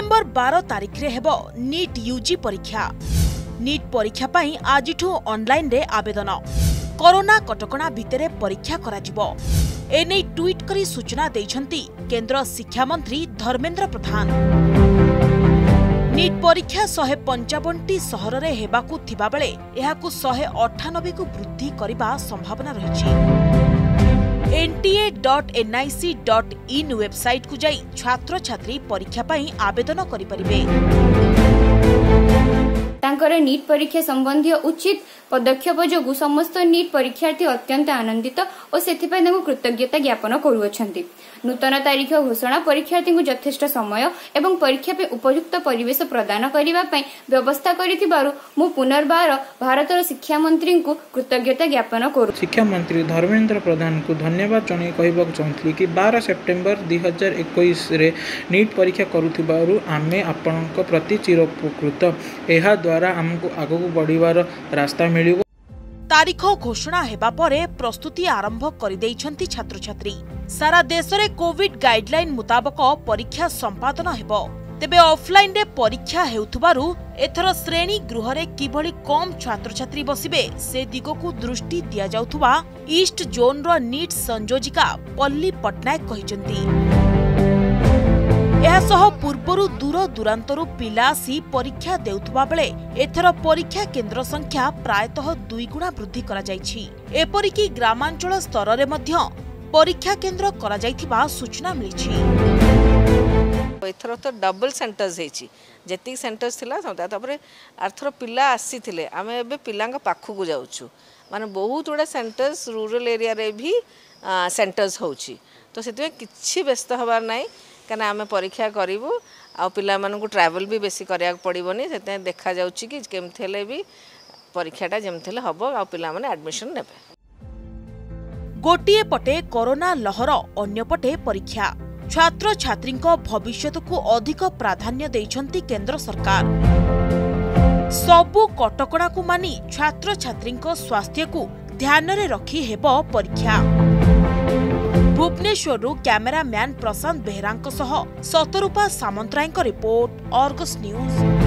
September 12 तारिख रे हेबो नीट यूजी परीक्षा। नीट परीक्षा पाई आजिठू ऑनलाइन रे आवेदन। कोरोना कटकणा भितरे परीक्षा कराजिबो। एने ट्वीट करी सूचना दैछंती केंद्र शिक्षा मंत्री धर्मेंद्र प्रधान। नीट परीक्षा 155टी सहर रे हेबाकू थिबा बेले एहाकू 198 को वृद्धि करिबा संभावना रहिछि। nta.nic.in वेबसाइट को जाई छात्र छात्री परीक्षा पाई आवेदन करि परिबे। तांकर नीट परीक्षा संबंधी उचित पदक्षेप जोगु समस्त नीट परीक्षार्थी अत्यंत आनंदित और सेथिपाई कृतज्ञता ज्ञापन करुअछंती। नूतन तारीख घोषणा परीक्षार्थी को यथेष्ट समय एवं परीक्षा पे उपयुक्त परिवेश प्रदान करने व्यवस्था करिथिबारु मु पुनर्बार भारतर शिक्षा मंत्री को कृतज्ञता ज्ञापन करू। शिक्षा मंत्री धर्मेंद्र प्रधान को धन्यवाद जणाई कहबाक चाहूँगी कि 12 सेप्टेम्बर 2021 रे नीट परीक्षा करुथिबारु आमे आपनक प्रति चिरोपकृत। एहा द्वारा हमको आगକୁ बढ़िबार रास्ता मिलिबो। तारीख घोषणा हेबा परे प्रस्तुति आरंभ कर देइछंती छात्र छात्री। सारा देश रे कोविड गाइडलाइन मुताबक परीक्षा संपादन हेबो। तेबे ऑफलाइन रे परीक्षा हेउथबारु एथर श्रेणी गृह रे किभली कम छात्र छात्री बसिबे से दिगकू दृष्टि दिया जाउथबा ईस्ट जोन रो नीट संयोजिका पल्ली पटनायक कहिसंती। एहासह पूर्वरु दूर दूरांतरु पिला आसी परीक्षा देउथबा बेले एथर परीक्षा केन्द्र संख्या प्रायतः 2 गुणा वृद्धि करा जायछि। एपरिकी ग्रामांचल स्तर रे मध्य परीक्षा केन्द्र करा जायथिबा सूचना मिलिछि। एथर तो डबल सेंटर्स हेछि जेति सेंटर्स थिला तापरे आरथर पिला आसीथिले आमे एबे पिलांग पाखु को जाउछु माने बहुत उडा सेंटर्स रूरल एरिया रे भी सेंटर्स होछि। तो सेति किछि व्यस्त हबार नाही कारण आम परीक्षा करूँ आ पिला मानू ट्रावेल भी बेसी करिया पड़ोनी से देखा जाउछि कि केमथेले भी परीक्षाटा जेमथेले हबो आ पिला माने एडमिशन नेबे। गोटिए पटे कोरोना लहर अन्य पटे परीक्षा। छात्र छात्री भविष्य को अधिक प्राधान्य दैछंती केंद्र सरकार। सबु कटकणा को मानी छात्र छात्री स्वास्थ्य को ध्यान रे रखी हेबो परीक्षा। Bhubaneswar cameraman Prashant Behera Satarupa Samantray report, Argus news.